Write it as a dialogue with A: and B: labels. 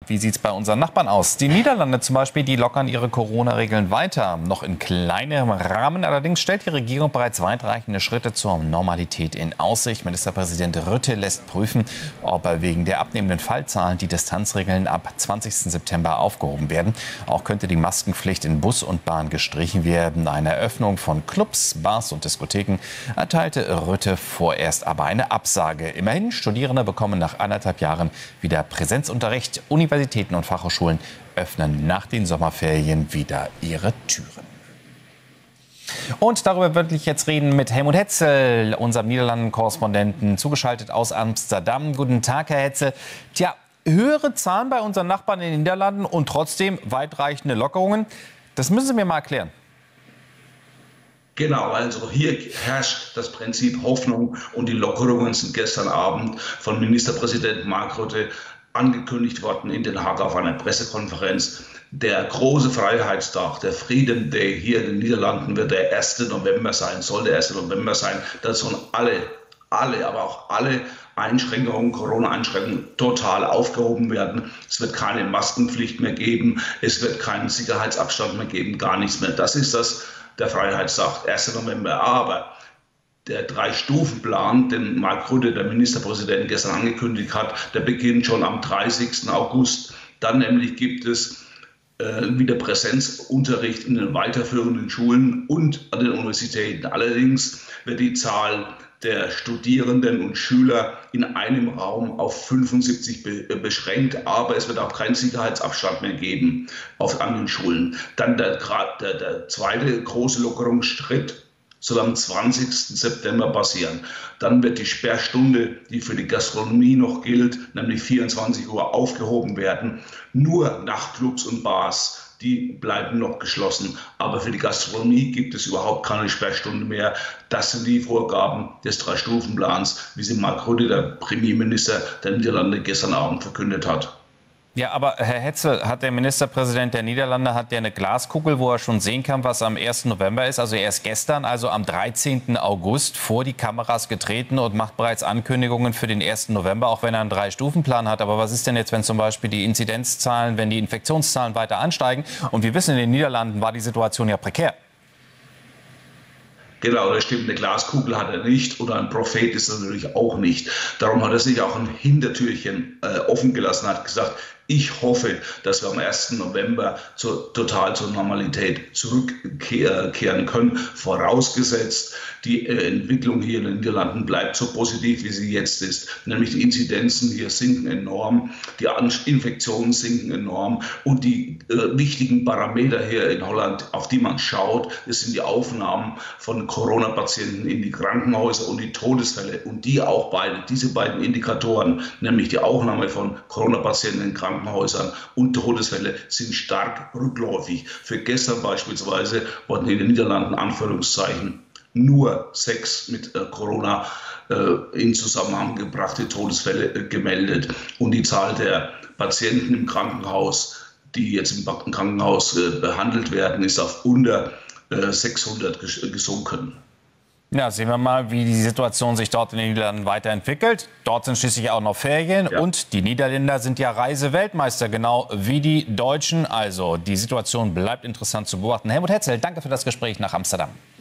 A: Wie sieht es bei unseren Nachbarn aus? Die Niederlande zum Beispiel, die lockern ihre Corona-Regeln weiter. Noch in kleinerem Rahmen. Allerdings stellt die Regierung bereits weitreichende Schritte zur Normalität in Aussicht. Ministerpräsident Rutte lässt prüfen, ob wegen der abnehmenden Fallzahlen die Distanzregeln ab 20. September aufgehoben werden. Auch könnte die Maskenpflicht in Bus und Bahn gestrichen werden. Eine Eröffnung von Clubs, Bars und Diskotheken erteilte Rutte vorerst aber eine Absage. Immerhin, Studierende bekommen nach 1,5 Jahren wieder Präsenzunterricht. Universitäten und Fachhochschulen öffnen nach den Sommerferien wieder ihre Türen. Und darüber würde ich jetzt reden mit Helmut Hetzel, unserem Niederlanden-Korrespondenten, zugeschaltet aus Amsterdam. Guten Tag, Herr Hetzel. Tja, höhere Zahlen bei unseren Nachbarn in den Niederlanden und trotzdem weitreichende Lockerungen. Das müssen Sie mir mal erklären.
B: Genau, also hier herrscht das Prinzip Hoffnung und die Lockerungen sind gestern Abend von Ministerpräsident Mark Rutte angekündigt worden in Den Haag auf einer Pressekonferenz. Der große Freiheitstag, der Freedom Day hier in den Niederlanden wird der 1. November sein, soll der 1. November sein. Da sollen aber auch alle Einschränkungen, Corona-Einschränkungen total aufgehoben werden. Es wird keine Maskenpflicht mehr geben, es wird keinen Sicherheitsabstand mehr geben, gar nichts mehr. Das ist der Freiheitstag, 1. November. Aber der 3-Stufen-Plan, den Mark Rutte, der Ministerpräsident, gestern angekündigt hat, der beginnt schon am 30. August. Dann nämlich gibt es wieder Präsenzunterricht in den weiterführenden Schulen und an den Universitäten. Allerdings wird die Zahl der Studierenden und Schüler in einem Raum auf 75 beschränkt, aber es wird auch keinen Sicherheitsabstand mehr geben an den Schulen. Dann der zweite große Lockerungsschritt soll am 20. September passieren. Dann wird die Sperrstunde, die für die Gastronomie noch gilt, nämlich 24 Uhr aufgehoben werden. Nur Nachtclubs und Bars, die bleiben noch geschlossen. Aber für die Gastronomie gibt es überhaupt keine Sperrstunde mehr. Das sind die Vorgaben des 3-Stufen-Plans, wie sie Mark Rutte, der Premierminister der Niederlande, gestern Abend verkündet hat.
A: Ja, aber Herr Hetzel, hat der Ministerpräsident der Niederlande eine Glaskugel, wo er schon sehen kann, was am 1. November ist? Also er ist gestern, also am 13. August, vor die Kameras getreten und macht bereits Ankündigungen für den 1. November, auch wenn er einen 3-Stufen-Plan hat. Aber was ist denn jetzt, wenn zum Beispiel die Inzidenzzahlen, wenn die Infektionszahlen weiter ansteigen? Und wir wissen, in den Niederlanden war die Situation ja prekär.
B: Genau, das stimmt. Eine Glaskugel hat er nicht und ein Prophet ist er natürlich auch nicht. Darum hat er sich auch ein Hintertürchen offen gelassen, hat gesagt, ich hoffe, dass wir am 1. November total zur Normalität zurückkehren können, vorausgesetzt, die Entwicklung hier in den Niederlanden bleibt so positiv, wie sie jetzt ist. Nämlich die Inzidenzen hier sinken enorm, die Infektionen sinken enorm und die wichtigen Parameter hier in Holland, auf die man schaut, das sind die Aufnahmen von Corona-Patienten in die Krankenhäuser und die Todesfälle. Und diese beiden Indikatoren, nämlich die Aufnahme von Corona-Patienten in Krankenhäusern und Todesfälle, sind stark rückläufig. Für gestern beispielsweise wurden in den Niederlanden Anführungszeichen nur 6 mit Corona in Zusammenhang gebrachte Todesfälle gemeldet. Und die Zahl der Patienten im Krankenhaus, die jetzt im Krankenhaus behandelt werden, ist auf unter 600 gesunken.
A: Ja, sehen wir mal, wie die Situation sich dort in den Niederlanden weiterentwickelt. Dort sind schließlich auch noch Ferien. Ja. Und die Niederländer sind ja Reiseweltmeister, genau wie die Deutschen. Also die Situation bleibt interessant zu beobachten. Helmut Hetzel, danke für das Gespräch nach Amsterdam.